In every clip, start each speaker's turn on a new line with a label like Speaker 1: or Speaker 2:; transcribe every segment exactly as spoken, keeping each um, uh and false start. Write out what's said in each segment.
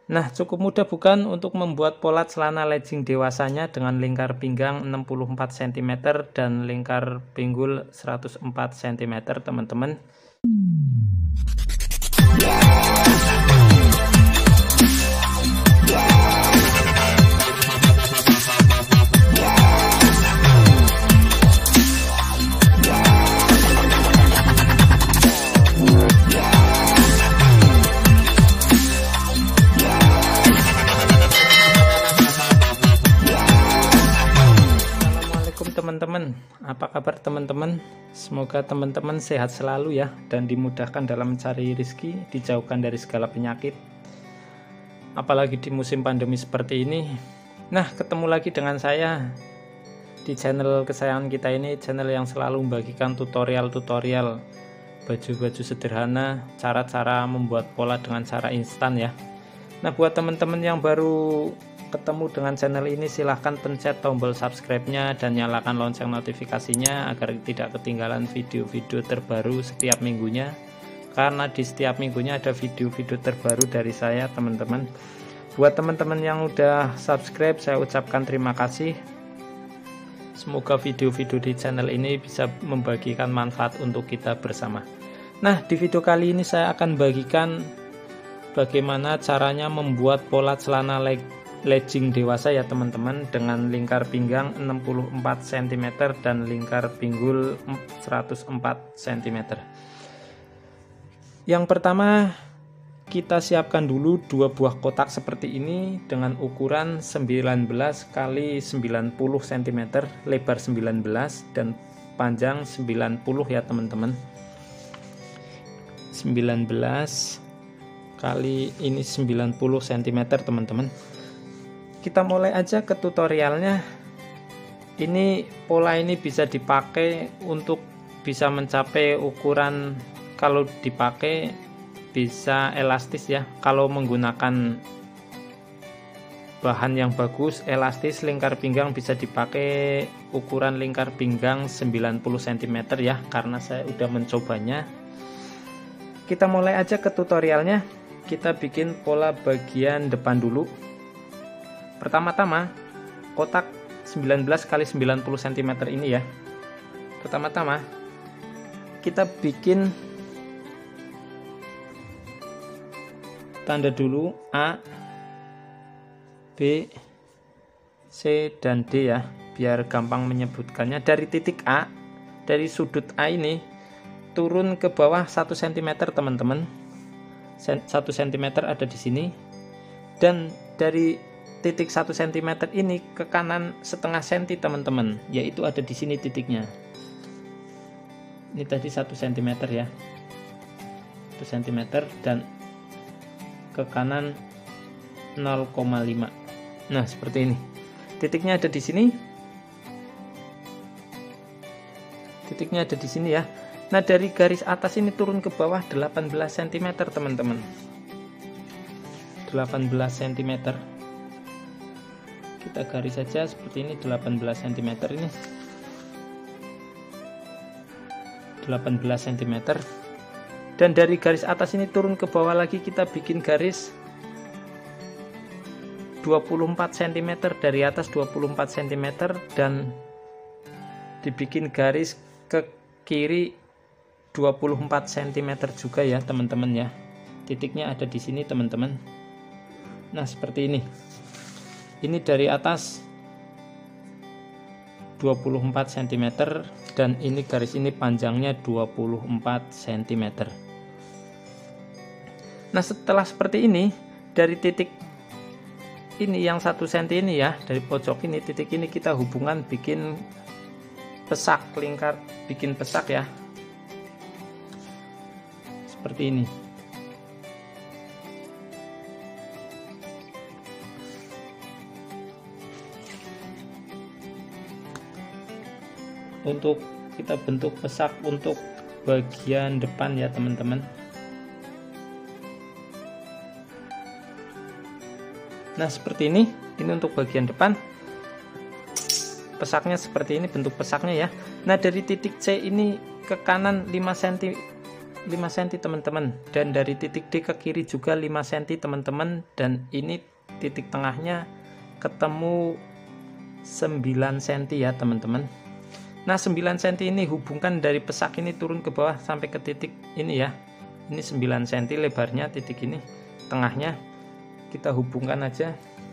Speaker 1: Nah, cukup mudah bukan untuk membuat pola celana legging dewasanya dengan lingkar pinggang enam puluh empat sentimeter dan lingkar pinggul seratus empat sentimeter, teman-teman. Teman-teman, apa kabar teman-teman? Semoga teman-teman sehat selalu ya, dan dimudahkan dalam mencari rezeki, dijauhkan dari segala penyakit, apalagi di musim pandemi seperti ini. Nah, ketemu lagi dengan saya di channel kesayangan kita ini, channel yang selalu membagikan tutorial-tutorial baju-baju sederhana, cara-cara membuat pola dengan cara instan ya. Nah, buat teman-teman yang baru ketemu dengan channel ini, silahkan pencet tombol subscribe-nya dan nyalakan lonceng notifikasinya agar tidak ketinggalan video-video terbaru setiap minggunya, karena di setiap minggunya ada video-video terbaru dari saya, teman-teman. Buat teman-teman yang udah subscribe, saya ucapkan terima kasih. Semoga video-video di channel ini bisa membagikan manfaat untuk kita bersama. Nah, di video kali ini saya akan bagikan bagaimana caranya membuat pola celana leg legging dewasa ya teman-teman, dengan lingkar pinggang enam puluh empat sentimeter dan lingkar pinggul seratus empat sentimeter. Yang pertama, kita siapkan dulu dua buah kotak seperti ini dengan ukuran sembilan belas kali sembilan puluh sentimeter, lebar sembilan belas dan panjang sembilan puluh ya teman-teman. sembilan belas kali ini sembilan puluh sentimeter, teman-teman. Kita mulai aja ke tutorialnya. Ini pola ini bisa dipakai untuk bisa mencapai ukuran, kalau dipakai bisa elastis ya. Kalau menggunakan bahan yang bagus, elastis, lingkar pinggang bisa dipakai ukuran lingkar pinggang sembilan puluh sentimeter ya, karena saya udah mencobanya. Kita mulai aja ke tutorialnya. Kita bikin pola bagian depan dulu. Pertama-tama, kotak sembilan belas kali sembilan puluh sentimeter ini ya, pertama-tama kita bikin tanda dulu A, B, C, dan D ya, biar gampang menyebutkannya. Dari titik A, dari sudut A ini turun ke bawah satu sentimeter teman-teman. satu sentimeter ada di sini, dan dari titik satu sentimeter ini ke kanan setengah senti teman-teman, yaitu ada di sini titiknya. Ini tadi satu sentimeter ya, satu sentimeter, dan ke kanan nol koma lima. Nah, seperti ini. Titiknya ada di sini. Titiknya ada di sini ya. Nah, dari garis atas ini turun ke bawah delapan belas sentimeter, teman-teman. delapan belas sentimeter. Kita garis saja seperti ini, delapan belas sentimeter ini. delapan belas sentimeter. Dan dari garis atas ini turun ke bawah lagi, kita bikin garis dua puluh empat sentimeter, dari atas dua puluh empat sentimeter, dan dibikin garis ke kiri dua puluh empat sentimeter juga ya teman-teman ya. Titiknya ada di sini teman-teman. Nah, seperti ini. Ini dari atas dua puluh empat sentimeter, dan ini garis ini panjangnya dua puluh empat sentimeter. Nah, setelah seperti ini, dari titik ini yang satu senti ini ya, dari pojok ini, titik ini kita hubungan bikin pesak lingkar, bikin pesak ya, seperti ini. Untuk kita bentuk pesak untuk bagian depan ya teman-teman. Nah, seperti ini. Ini untuk bagian depan. Pesaknya seperti ini bentuk pesaknya ya. Nah, dari titik C ini ke kanan lima sentimeter lima sentimeter teman-teman, dan dari titik D ke kiri juga lima sentimeter teman-teman, dan ini titik tengahnya ketemu sembilan sentimeter ya teman-teman. Nah sembilan sentimeter ini hubungkan dari pesak ini turun ke bawah sampai ke titik ini ya. Ini sembilan sentimeter lebarnya titik ini, tengahnya kita hubungkan aja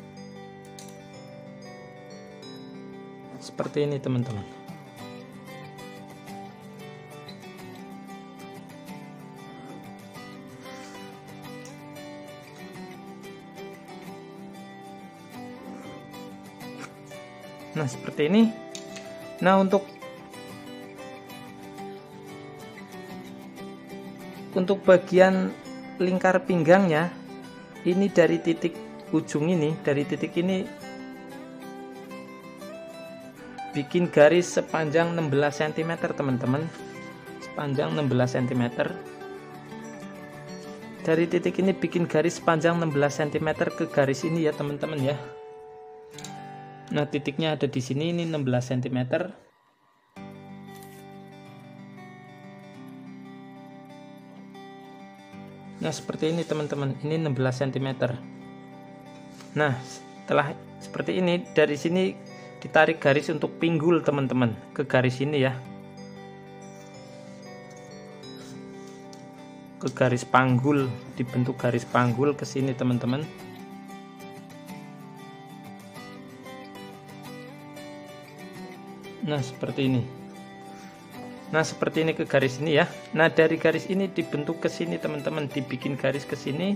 Speaker 1: seperti ini teman-teman. Nah seperti ini. Nah untuk untuk bagian lingkar pinggangnya, ini dari titik ujung ini, dari titik ini bikin garis sepanjang enam belas sentimeter teman-teman, sepanjang enam belas sentimeter. Dari titik ini bikin garis sepanjang enam belas sentimeter ke garis ini ya teman-teman ya. Nah titiknya ada di sini, ini enam belas sentimeter. Nah seperti ini teman-teman, ini enam belas sentimeter. Nah setelah seperti ini, dari sini ditarik garis untuk pinggul teman-teman ke garis ini ya, ke garis panggul, dibentuk garis panggul ke sini teman-teman. Nah seperti ini. Nah seperti ini ke garis ini ya. Nah dari garis ini dibentuk ke sini teman-teman, dibikin garis ke sini.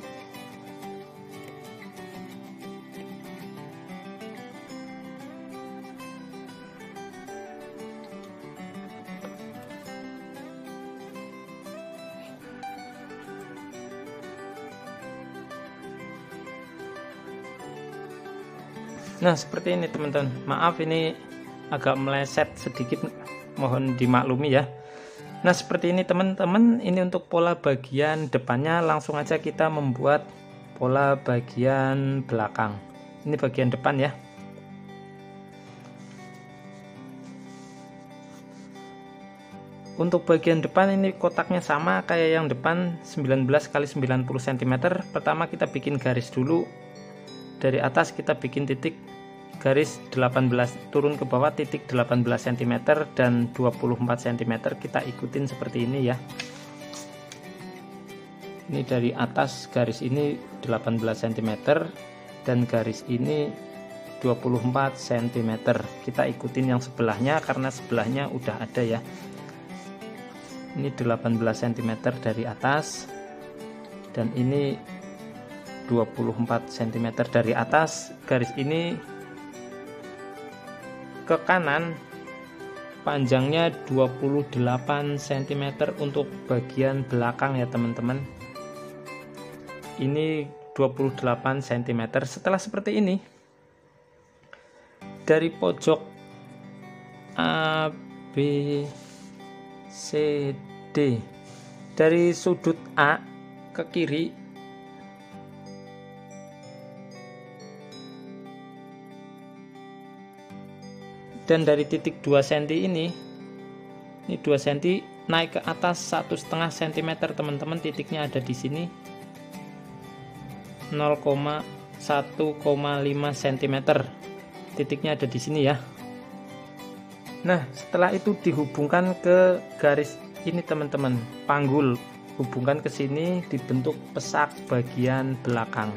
Speaker 1: Nah seperti ini teman-teman. Maaf ini agak meleset sedikit, mohon dimaklumi ya. Nah seperti ini teman-teman, ini untuk pola bagian depannya. Langsung aja kita membuat pola bagian belakang. Ini bagian depan ya. Untuk bagian depan ini kotaknya sama kayak yang depan, sembilan belas kali sembilan puluh sentimeter. Pertama kita bikin garis dulu, dari atas kita bikin titik garis delapan belas, turun ke bawah titik delapan belas sentimeter dan dua puluh empat sentimeter, kita ikutin seperti ini ya. Ini dari atas garis ini delapan belas sentimeter dan garis ini dua puluh empat sentimeter. Kita ikutin yang sebelahnya karena sebelahnya udah ada ya. Ini delapan belas sentimeter dari atas dan ini dua puluh empat sentimeter dari atas. Garis ini ke kanan panjangnya dua puluh delapan sentimeter untuk bagian belakang ya teman-teman. Ini dua puluh delapan sentimeter. Setelah seperti ini, dari pojok A, B, C, D, dari sudut A ke kiri dan dari titik dua sentimeter ini, ini dua sentimeter naik ke atas satu setengah sentimeter teman-teman. Titiknya ada di sini nol koma satu lima sentimeter. Titiknya ada di sini ya. Nah setelah itu dihubungkan ke garis ini teman-teman, panggul, hubungkan ke sini, dibentuk pesak bagian belakang.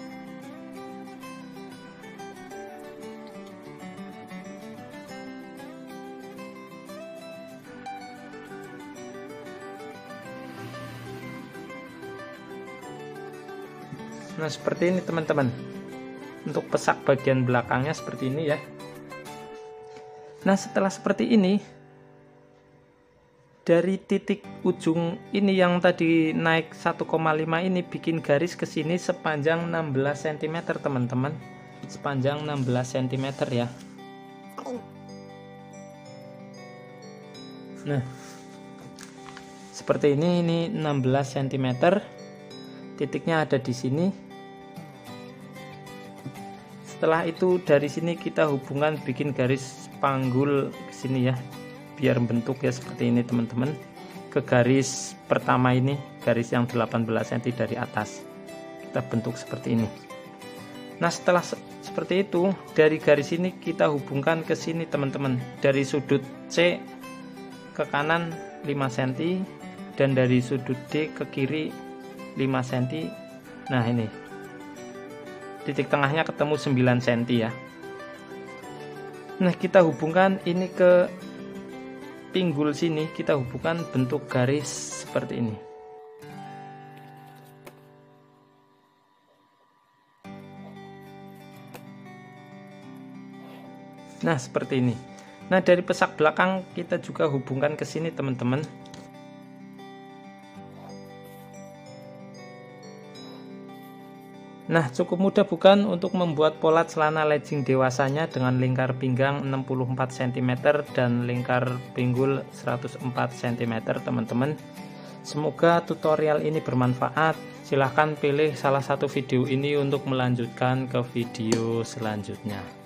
Speaker 1: Nah seperti ini teman-teman, untuk pesak bagian belakangnya seperti ini ya. Nah setelah seperti ini, dari titik ujung ini yang tadi naik satu koma lima ini bikin garis ke sini sepanjang enam belas sentimeter teman-teman, sepanjang enam belas sentimeter ya. Nah seperti ini, ini enam belas sentimeter, titiknya ada di sini. Setelah itu dari sini kita hubungan, bikin garis panggul ke sini ya, biar bentuk ya seperti ini teman-teman. ke garis pertama ini, garis yang delapan belas sentimeter dari atas. Kita bentuk seperti ini. Nah, setelah se seperti itu, dari garis ini kita hubungkan ke sini teman-teman. Dari sudut C ke kanan lima sentimeter dan dari sudut D ke kiri lima sentimeter. Nah, ini titik tengahnya ketemu sembilan sentimeter ya. Nah, kita hubungkan ini ke pinggul sini, kita hubungkan bentuk garis seperti ini. Nah, seperti ini. Nah, dari pesak belakang kita juga hubungkan ke sini teman-teman. Nah, cukup mudah bukan untuk membuat pola celana legging dewasanya dengan lingkar pinggang enam puluh empat sentimeter dan lingkar pinggul seratus empat sentimeter teman-teman. Semoga tutorial ini bermanfaat. Silahkan pilih salah satu video ini untuk melanjutkan ke video selanjutnya.